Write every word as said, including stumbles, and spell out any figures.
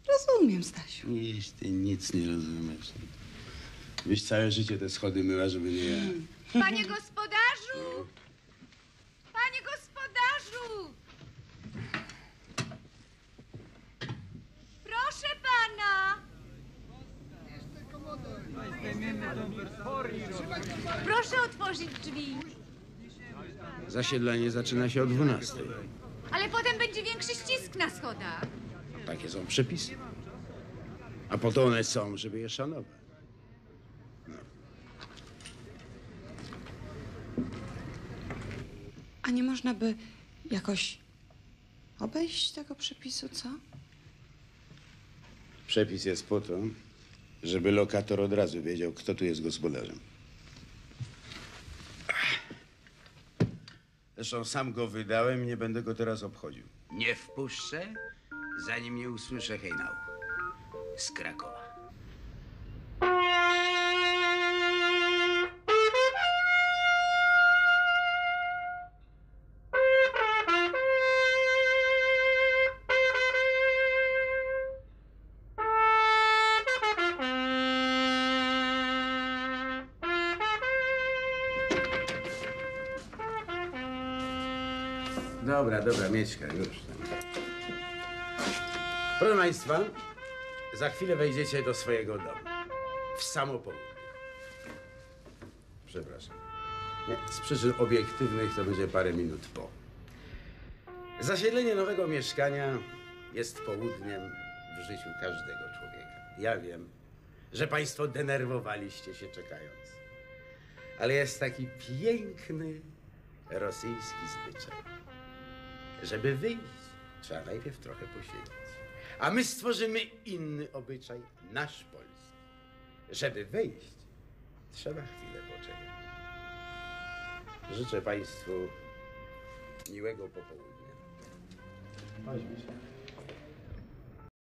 Rozumiem, Stasiu. Iś, ty nic nie rozumiesz. Byś całe życie te schody myła, żeby nie ja. Panie gospodarzu! Panie gospodarzu! Proszę pana! Proszę otworzyć drzwi. Zasiedlenie zaczyna się o dwunastej. Ale potem będzie większy ścisk na schodach. Takie są przepisy. A po to one są, żeby je szanować. A nie można by jakoś obejść tego przepisu, co? Przepis jest po to, żeby lokator od razu wiedział, kto tu jest gospodarzem. Zresztą sam go wydałem i nie będę go teraz obchodził. Nie wpuszczę, zanim nie usłyszę hejnału z Krakowa. Dobra, dobra, Mieczka, już. Proszę Państwa, za chwilę wejdziecie do swojego domu. W samo południe. Przepraszam. Nie, z przyczyn obiektywnych to będzie parę minut po. Zasiedlenie nowego mieszkania jest południem w życiu każdego człowieka. Ja wiem, że Państwo denerwowaliście się czekając. Ale jest taki piękny rosyjski zwyczaj. Żeby wyjść, trzeba najpierw trochę posiedzieć. A my stworzymy inny obyczaj, nasz polski. Żeby wejść, trzeba chwilę poczekać. Życzę Państwu miłego popołudnia. Chodźmy się.